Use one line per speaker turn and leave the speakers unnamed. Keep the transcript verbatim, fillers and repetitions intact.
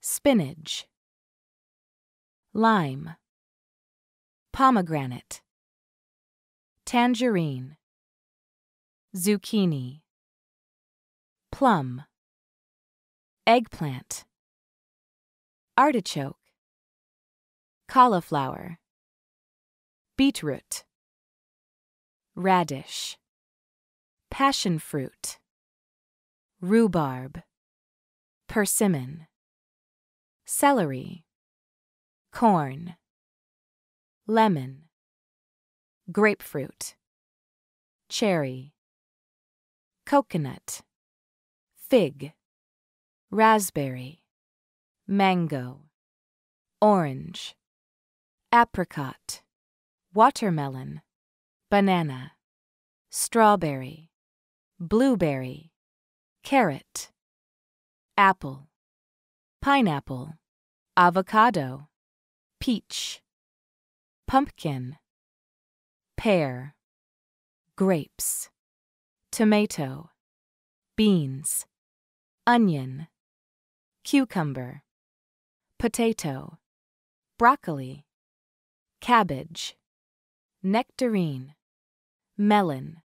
spinach, lime, pomegranate, tangerine, zucchini, plum, eggplant, artichoke, cauliflower, beetroot, radish, passion fruit, rhubarb, persimmon, celery, corn, lemon, grapefruit, cherry, coconut, fig, raspberry, mango, orange, apricot, watermelon, banana, strawberry, blueberry, carrot, apple, pineapple, avocado, peach, pumpkin, pear, grapes, tomato, beans, onion, cucumber, potato, broccoli, cabbage, nectarine, melon,